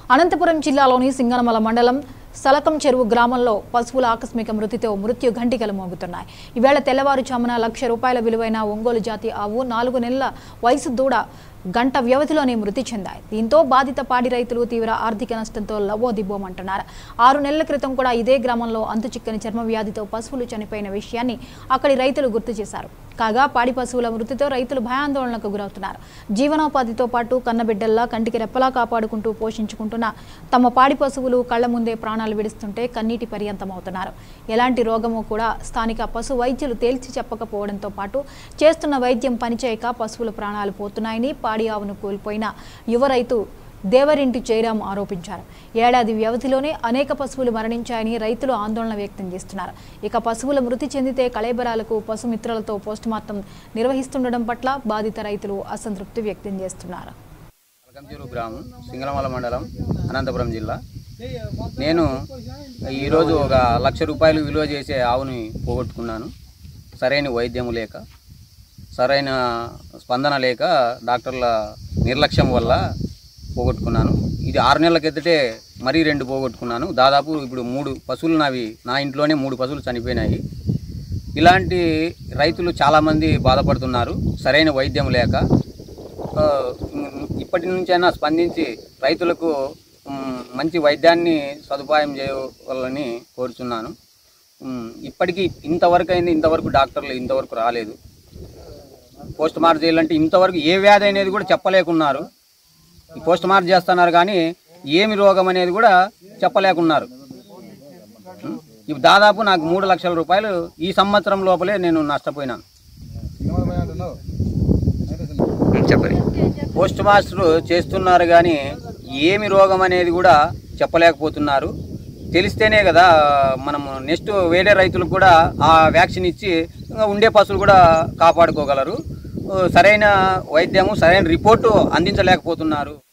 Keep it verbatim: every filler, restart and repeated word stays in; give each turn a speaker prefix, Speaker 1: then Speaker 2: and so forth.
Speaker 1: అనంతపురం జిల్లాలోని సింగనమల మండలం సలకం చెరువు గ్రామంలో పశువుల ఆకస్మిక మృతితో మృత్యు ఘంటికలు మోగుతున్నాయి. ఈవేళ తెల్లవారుజామున లక్ష రూపాయల విలువైన ఒంగోలు జాతి ఆవు నాలుగు నెలల వయసు దూడ గంట వ్యవధిలోనే మృతి చెందాయి. దీంతో బాధిత పాడి రైతులు తీవ్ర ఆర్థిక నష్టంతో లవోదిబ్బోమంటున్నారు. ఆరు నెలల క్రితం కూడా ఇదే గ్రామంలో అంతుచిక్కని చర్మ వ్యాధితో పశువులు చనిపోయిన విషయాన్ని అక్కడి రైతులు గుర్తు చేశారు. కాగా పాడి పశువుల మృతితో రైతులు భయాందోళనకు గురవుతున్నారు. జీవనోపాధితో పాటు కన్నబిడ్డల్లా కంటికి రెప్పలా కాపాడుకుంటూ పోషించుకుంటున్న తమ పాడి పశువులు కళ్ల ముందే ప్రాణాలు విడుస్తుంటే కన్నీటి పర్యంతమవుతున్నారు. ఎలాంటి రోగమో కూడా స్థానిక పశు వైద్యులు తేల్చి చెప్పకపోవడంతో పాటు చేస్తున్న వైద్యం పనిచేయక పశువుల ప్రాణాలు పోతున్నాయని పాడి ఆవును కోల్పోయిన యువ రైతు దేవరింటి జయరాం ఆరోపించారు. ఏడాది వ్యవధిలోనే అనేక పశువులు మరణించాయని రైతులు ఆందోళన వ్యక్తం చేస్తున్నారు. ఇక పశువుల మృతి చెందితే కళేబరాలకు పశుమిత్రులతో పోస్టుమార్టం నిర్వహిస్తుండడం పట్ల బాధిత రైతులు అసంతృప్తి వ్యక్తం చేస్తున్నారు.
Speaker 2: గ్రామం సింగనమల మండలం అనంతపురం జిల్లా. నేను ఈరోజు ఒక లక్ష రూపాయలు విలువ చేసే ఆవుని పోగొట్టుకున్నాను. సరైన వైద్యం లేక, సరైన స్పందన లేక, డాక్టర్ల నిర్లక్ష్యం వల్ల పోగొట్టుకున్నాను. ఇది ఆరు నెలల కిందటే మరీ రెండు పోగొట్టుకున్నాను. దాదాపు ఇప్పుడు మూడు పశువులు నావి నా ఇంట్లోనే మూడు పశువులు చనిపోయినాయి. ఇలాంటి రైతులు చాలామంది బాధపడుతున్నారు సరైన వైద్యం లేక. ఇప్పటి నుంచైనా స్పందించి రైతులకు మంచి వైద్యాన్ని సదుపాయం చేయవాలని కోరుచున్నాను. ఇప్పటికీ ఇంతవరకు అయింది, ఇంతవరకు డాక్టర్లు ఇంతవరకు రాలేదు. పోస్ట్ మార్టం చేయాలంటే ఇంతవరకు ఏ వ్యాధి అనేది కూడా చెప్పలేకున్నారు. ఈ పోస్ట్ మార్టం చేస్తున్నారు కానీ ఏమి రోగం అనేది కూడా చెప్పలేకున్నారు. దాదాపు నాకు మూడు లక్షల రూపాయలు ఈ సంవత్సరం లోపలే నేను నష్టపోయినాను. చెప్పండి. పోస్ట్ మాస్టర్ చేస్తున్నారు కానీ ఏమి రోగం అనేది కూడా చెప్పలేకపోతున్నారు. తెలిస్తేనే కదా మనము నెక్స్ట్ వేరే రైతులకు కూడా ఆ వ్యాక్సిన్ ఇచ్చి ఉండే పశువులు కూడా కాపాడుకోగలరు. సరైన వైద్యము, సరైన రిపోర్టు అందించలేకపోతున్నారు.